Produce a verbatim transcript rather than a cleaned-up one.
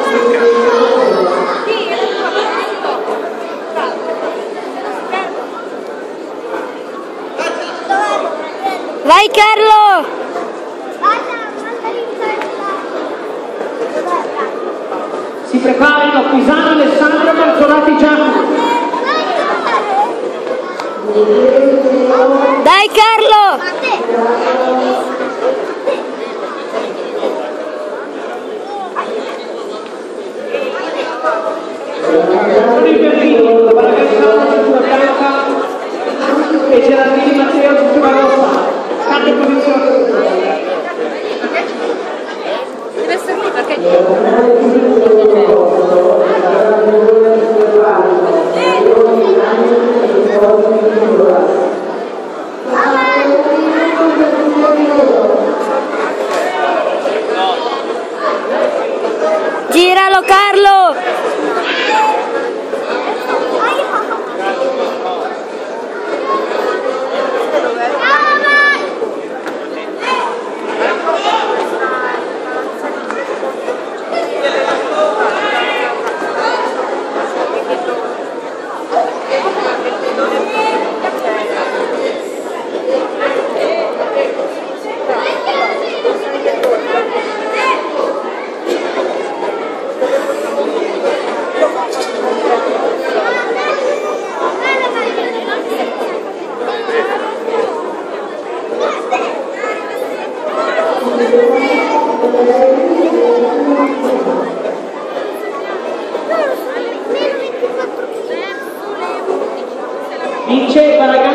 Vai Carlo! Si preparino Pisano, Alessandro, Marzolati, Giacomo. Dai Carlo! Sono i Berlini, Baragazzano, cintura bianca e Gerardini Matteo, cintura rossa. Cambio posizione. Deve essere lì perché Giralo Carlo! Vince Baragazzano.